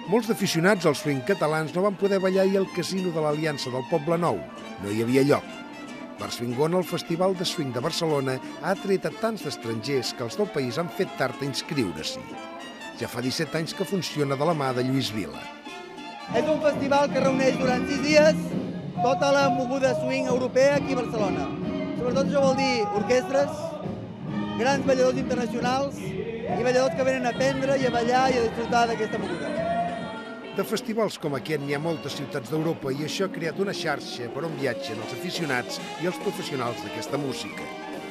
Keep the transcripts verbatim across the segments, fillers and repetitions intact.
Molts d'aficionats als swing catalans no van poder ballar ahir al casino de l'Aliança del Poble Nou. No hi havia lloc. Barswingona, el Festival de Swing de Barcelona, ha atret a tants estrangers que els del país han fet tard a inscriure-s'hi. Ja fa disset anys que funciona de la mà de Lluís Vila. És un festival que reuneix durant sis dies tota la moguda swing europea aquí a Barcelona. Sobretot això vol dir orquestres, grans balladors internacionals i balladors que venen a aprendre i a ballar i a disfrutar d'aquesta moguda. De festivals com aquest n'hi ha moltes ciutats d'Europa i això ha creat una xarxa per on viatgen els aficionats i els professionals d'aquesta música.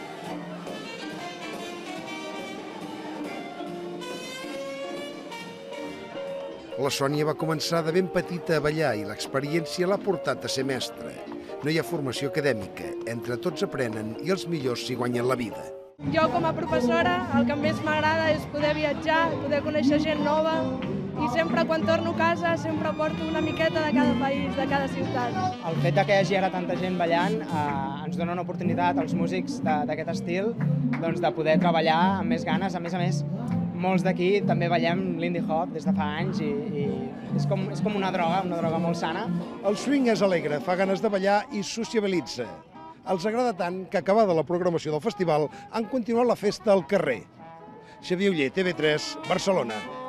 La Sònia va començar de ben petita a ballar i l'experiència l'ha portat a ser mestra. No hi ha formació acadèmica, entre tots aprenen i els millors s'hi guanyen la vida. Jo com a professora el que més m'agrada és poder viatjar, poder conèixer gent nova i sempre quan torno a casa sempre porto una miqueta de cada país, de cada ciutat. El fet que hi hagi ara tanta gent ballant eh, ens dona una oportunitat als músics d'aquest estil doncs, de poder treballar amb més ganes. A més a més, molts d'aquí també ballem l'indie hop des de fa anys i, i és, com, és com una droga, una droga molt sana. El swing és alegre, fa ganes de ballar i sociabilitza. Els agrada tant que, acabada la programació del festival, han continuat la festa al carrer. Xavier Oller, T V tres, Barcelona.